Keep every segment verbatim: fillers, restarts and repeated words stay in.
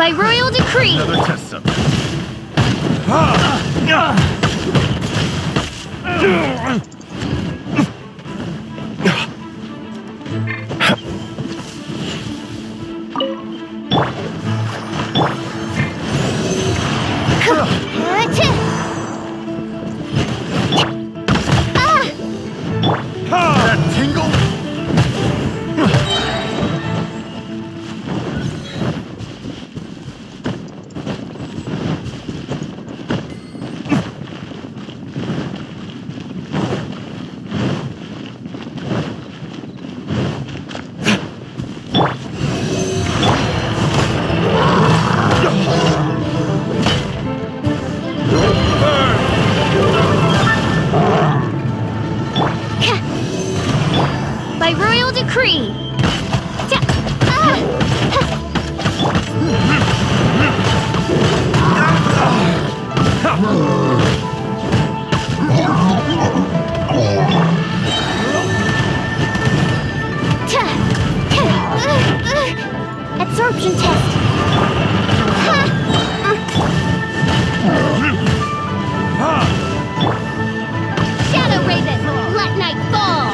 By royal decree! Another test subject. That tingle? By royal decree! Absorption test! Shadow Raven, let night fall!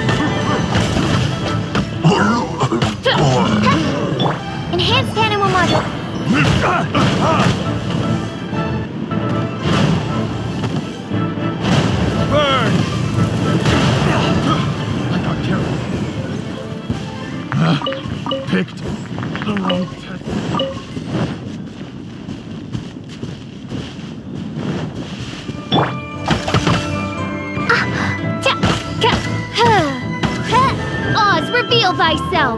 Enhanced animal module. Burn! I got careful. Picked the wrong test. Oz, reveal thyself!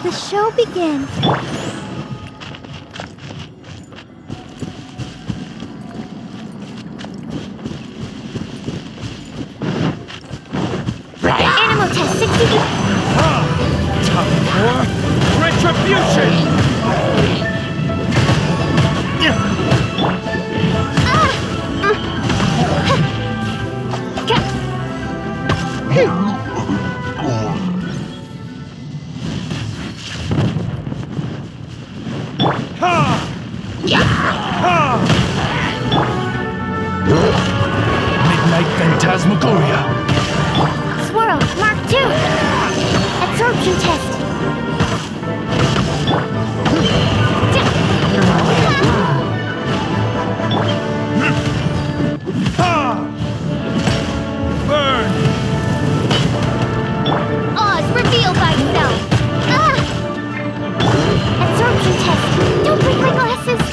Let the show begin. Animal test sixty. Ha! Time for retribution! Midnight Phantasmagoria. Swirl, Mark two. Absorption test. Ha! Burn! Oz, reveal thyself. Ah! Absorption test. Don't break my glasses.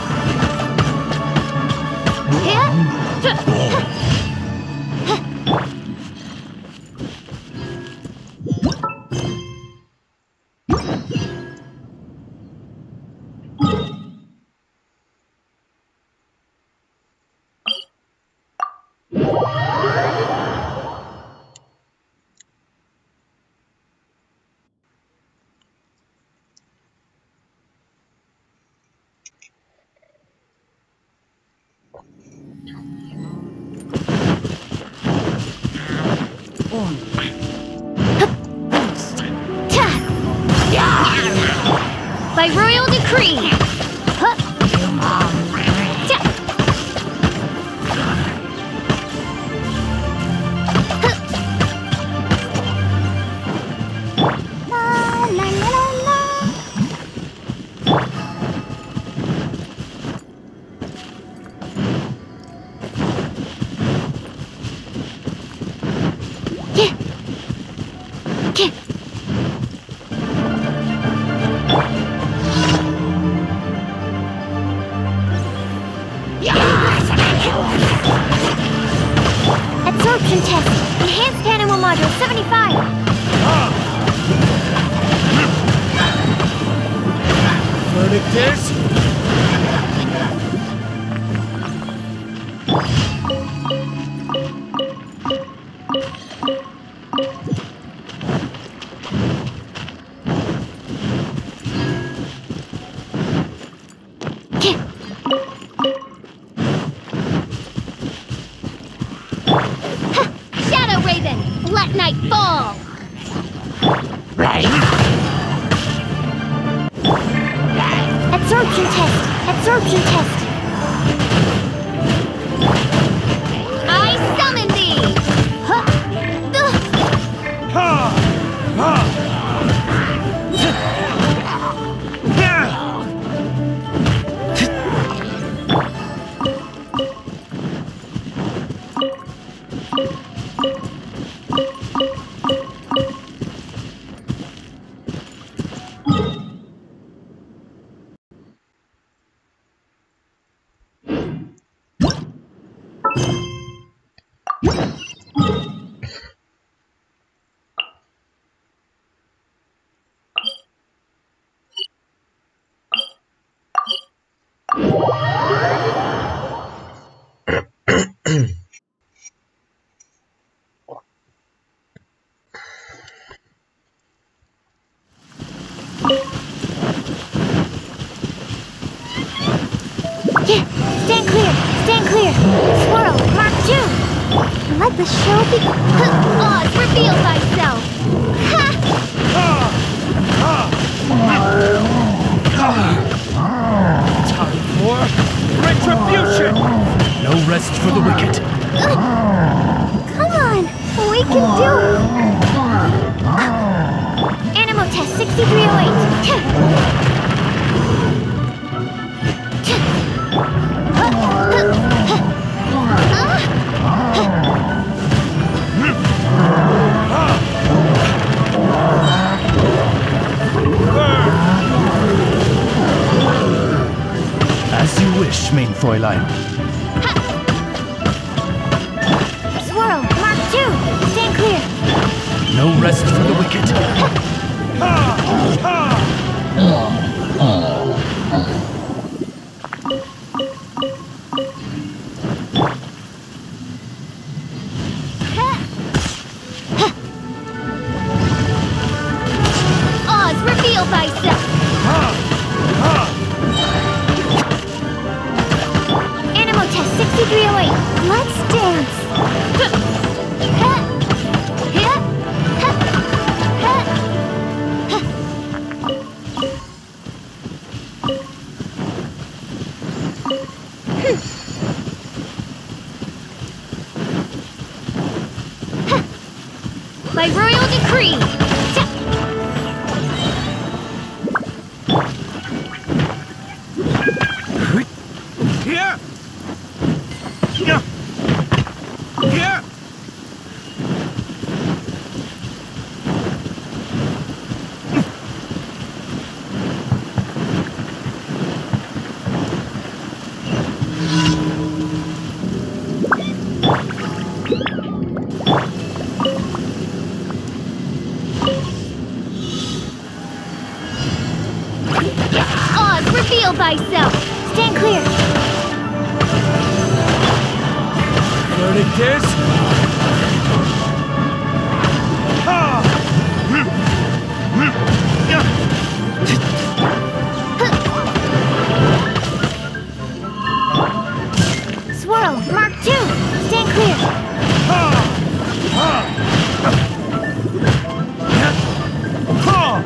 By royal decree. Huh. Ta. Huh. La, la, la, la, la. Yeah. Yeah. Absorption test. Enhanced animal module seventy-five. Verdict is... Shadow Raven, let night fall. Right? Absorption test. Absorption test. I summon thee. Huh. Ugh. Ha! Ha! Yeah, stand clear, stand clear. Swirl, Mark two. Let the show begin. Oz, reveal thyself. Ha! Time for retribution! No rest for the wicked. Come on, we can do it. Animal test sixty-three oh eight. As you wish, main Fräulein. Swirl, Mark two. Stand clear. No rest for the wicked. Ha! Ha! by royal decree. Cha- Here! Here! Here! Oz, reveal thyself. Stand clear. Learning this? Ha! Swirl, Mark two. Stand clear. Ha! Ha! Ha!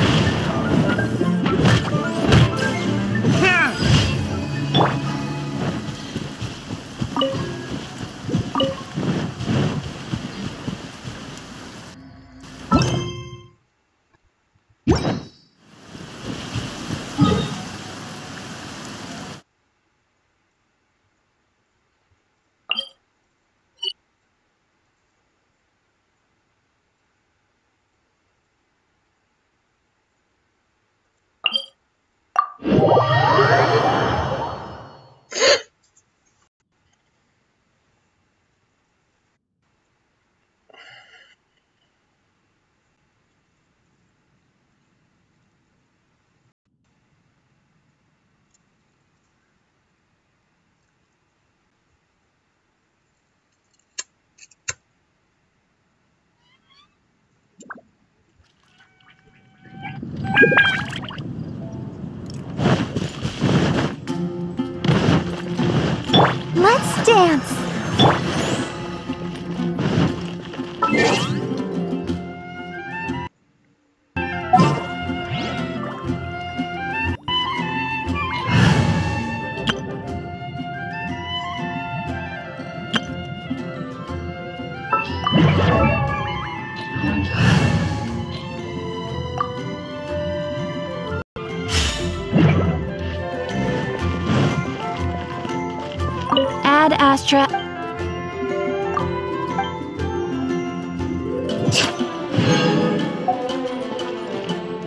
Let's dance. Ad Astra.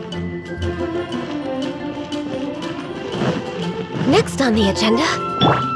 Next on the agenda,